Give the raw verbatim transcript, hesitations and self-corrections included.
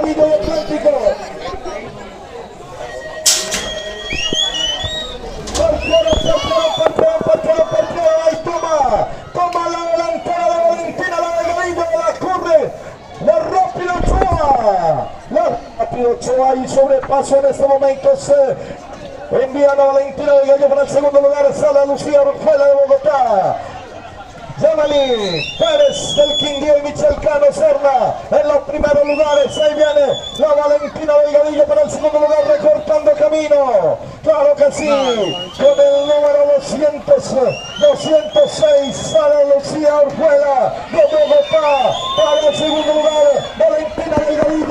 Delgadillo y Atlántico. Portero, portero, portero, portero, portero, ahí toma, toma la delantera de Valentina, la Delgadillo, la corre, la rápido Ochoa, la rápido Ochoa y sobrepaso en este momento se envía a Valentina Delgadillo para el segundo lugar, sale Lucía Orjuela de Bogotá. Yamali Pérez del Quindío y Michel Cano Serna en los primeros lugares. Ahí viene la Valentina Delgadillo para el segundo lugar, recortando camino. Claro que sí, con el número doscientos, doscientos seis sale Lucía Orjuela de Bogotá para el segundo lugar. Valentina Delgadillo.